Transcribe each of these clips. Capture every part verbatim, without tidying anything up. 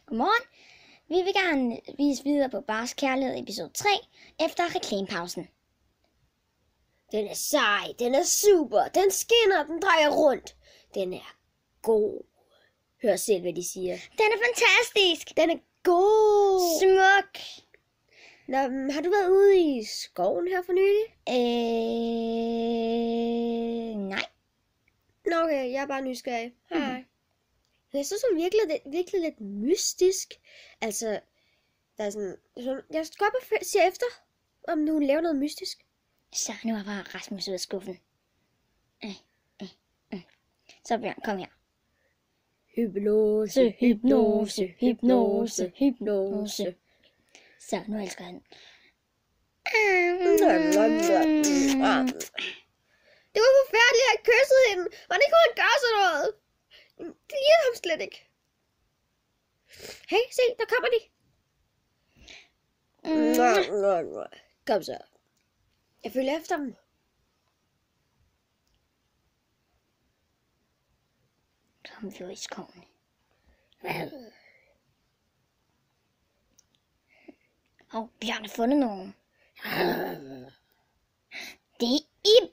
Godmorgen. Vi vil gerne vise videre på Bars Kærlighed episode tre efter reklamepausen. Den er sej, den er super, den skinner, den drejer rundt. Den er god. Hør selv, hvad de siger. Den er fantastisk. Den er god. Smuk. Nå, har du været ude i skoven her for nylig? Øh, nej. Nå, okay, jeg er bare nysgerrig. Hej. Jeg synes hun virkelig, det er virkelig lidt mystisk. Altså, der er sådan, sådan jeg skal op og se efter, om hun laver noget mystisk. Så nu er bare Rasmus ud af skuffen. Øh, øh, øh. Så Bjørn, kom her. Hypnose, hypnose, hypnose, hypnose. Så nu elsker han. Det var forfærdeligt, at jeg kyssede hende. Hvordan kunne han gøre sådan noget? Det lignede ham slet ikke. Hey, se, der kommer de. Kom så. Jeg følger efter dem. Kom vi ud i skoven. Åh, oh, Bjørn har fundet nogen. Det er Ib.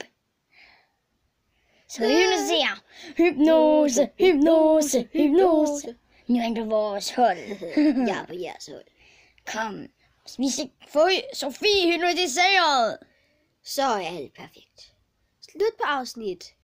Så vi hypnotiserer. Hypnose, hypnose, hypnose. Nu er han på vores hold. Jeg er på jeres hold. Kom, vi skal få Sofie hypnotiseret. Så er alt perfekt. Slut på afsnit